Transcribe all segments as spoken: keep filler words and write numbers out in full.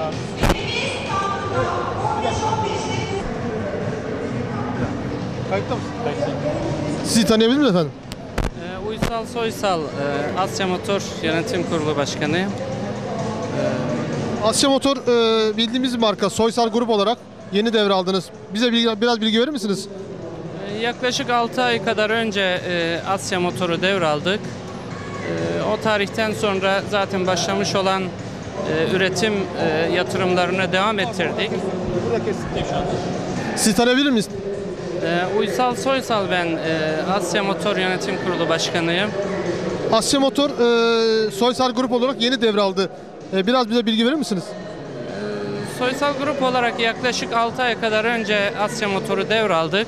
abi. Kayıtta mısın? Kayıttayım. Sizi tanıyabilir miyim efendim? Ee, Uysal Soysal, e, Asya Motor Yönetim Kurulu Başkanıyım. Asya Motor e, bildiğimiz bir marka. Soysal Grup olarak yeni devraldınız. Bize bilgi, biraz bilgi verir misiniz? Ee, yaklaşık altı ay kadar önce e, Asya Motor'u devraldık. E, o tarihten sonra zaten başlamış olan e, üretim e, yatırımlarını devam ettirdik. Sizi tanıyabilir miyiz? E, Uysal Soysal ben, e, Asya Motor Yönetim Kurulu Başkanıyım. Asya Motor e, Soysal Grup olarak yeni devraldı. E, biraz bize bilgi verir misiniz? Soysal Grup olarak yaklaşık altı ay kadar önce Asya Motor'u devraldık.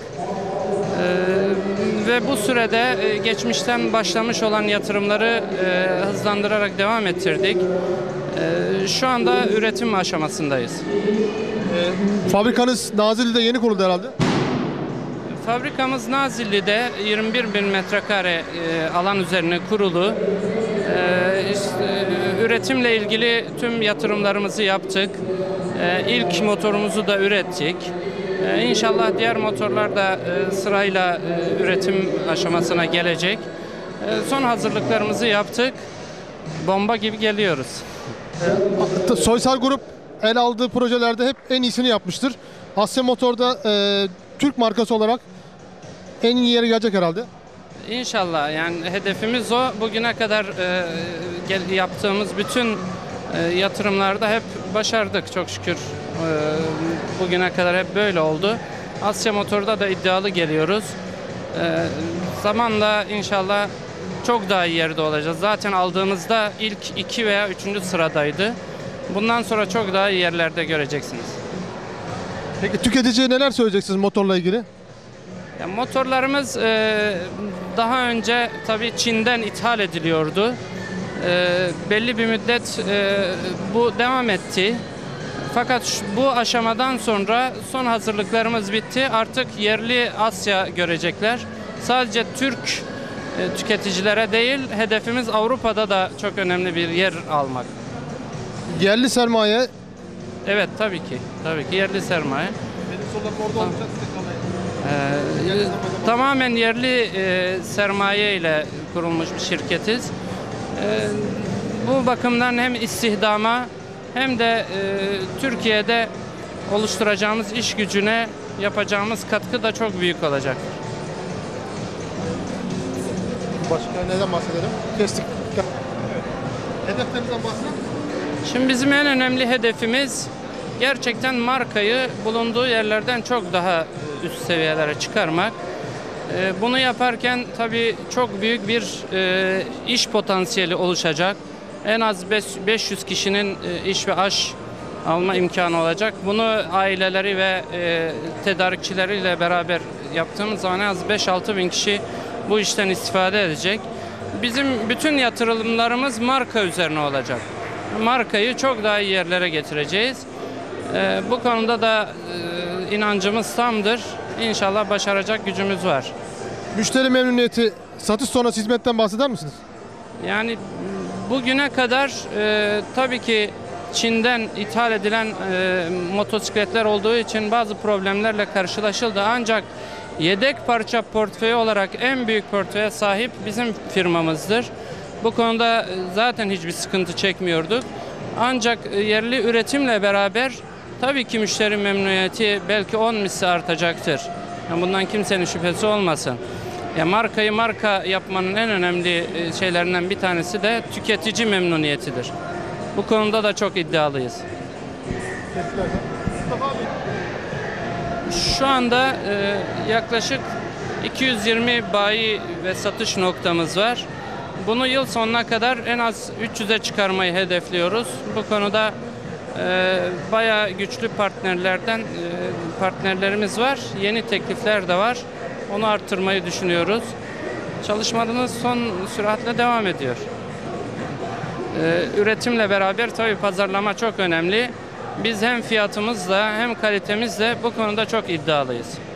Ee, ve bu sürede e, geçmişten başlamış olan yatırımları e, hızlandırarak devam ettirdik. E, şu anda üretim aşamasındayız. E, fabrikanız Nazilli'de yeni kuruldu herhalde. Fabrikamız Nazilli'de yirmi bir bin metrekare e, alan üzerine kurulu. E, işte, e, üretimle ilgili tüm yatırımlarımızı yaptık. E, ilk motorumuzu da ürettik. E, İnşallah diğer motorlar da e, sırayla e, üretim aşamasına gelecek. E, son hazırlıklarımızı yaptık. Bomba gibi geliyoruz. E, Soysal Grup el aldığı projelerde hep en iyisini yapmıştır. Asya Motor'da e, Türk markası olarak en iyi yere gelecek herhalde. İnşallah, yani hedefimiz o. Bugüne kadar e, gel, yaptığımız bütün e, yatırımlarda hep başardık çok şükür. E, bugüne kadar hep böyle oldu. Asya Motor'da da iddialı geliyoruz. E, zamanla inşallah çok daha iyi yerde olacağız. Zaten aldığımızda ilk iki veya üçüncü sıradaydı. Bundan sonra çok daha iyi yerlerde göreceksiniz. Peki tüketiciye neler söyleyeceksiniz motorla ilgili? Ya motorlarımız e, daha önce tabii Çin'den ithal ediliyordu. E, belli bir müddet e, bu devam etti. Fakat şu, bu aşamadan sonra son hazırlıklarımız bitti. Artık yerli Asya görecekler. Sadece Türk e, tüketicilere değil, hedefimiz Avrupa'da da çok önemli bir yer almak. Yerli sermaye. Evet, tabii ki. Tabii ki yerli sermaye. Benim sorularım orada olacak. Ee, tamamen yerli e, sermaye ile kurulmuş bir şirketiz. Ee, bu bakımdan hem istihdama hem de e, Türkiye'de oluşturacağımız iş gücüne yapacağımız katkı da çok büyük olacak. Başka neden bahsedelim? Kestik. Evet. Hedeflerinizden bahsedelim. Şimdi bizim en önemli hedefimiz gerçekten markayı bulunduğu yerlerden çok daha üst seviyelere çıkarmak. Bunu yaparken tabii çok büyük bir iş potansiyeli oluşacak. En az beş yüz kişinin iş ve aş alma imkanı olacak. Bunu aileleri ve tedarikçileriyle beraber yaptığımız zaman en az beş altı bin kişi bu işten istifade edecek. Bizim bütün yatırımlarımız marka üzerine olacak. Markayı çok daha iyi yerlere getireceğiz. Ee, bu konuda da e, inancımız tamdır. İnşallah başaracak gücümüz var. Müşteri memnuniyeti, satış sonrası hizmetten bahseder misiniz? Yani bugüne kadar e, tabii ki Çin'den ithal edilen e, motosikletler olduğu için bazı problemlerle karşılaşıldı. Ancak yedek parça portföyü olarak en büyük portföye sahip bizim firmamızdır. Bu konuda zaten hiçbir sıkıntı çekmiyorduk. Ancak yerli üretimle beraber tabii ki müşteri memnuniyeti belki on misli artacaktır. Yani bundan kimsenin şüphesi olmasın. Ya markayı marka yapmanın en önemli şeylerinden bir tanesi de tüketici memnuniyetidir. Bu konuda da çok iddialıyız. Şu anda e, yaklaşık iki yüz yirmi bayi ve satış noktamız var. Bunu yıl sonuna kadar en az üç yüze çıkarmayı hedefliyoruz. Bu konuda e, bayağı güçlü partnerlerden e, partnerlerimiz var. Yeni teklifler de var. Onu arttırmayı düşünüyoruz. Çalışmalarımız son süratle devam ediyor. E, üretimle beraber tabii pazarlama çok önemli. Biz hem fiyatımızla hem kalitemizle bu konuda çok iddialıyız.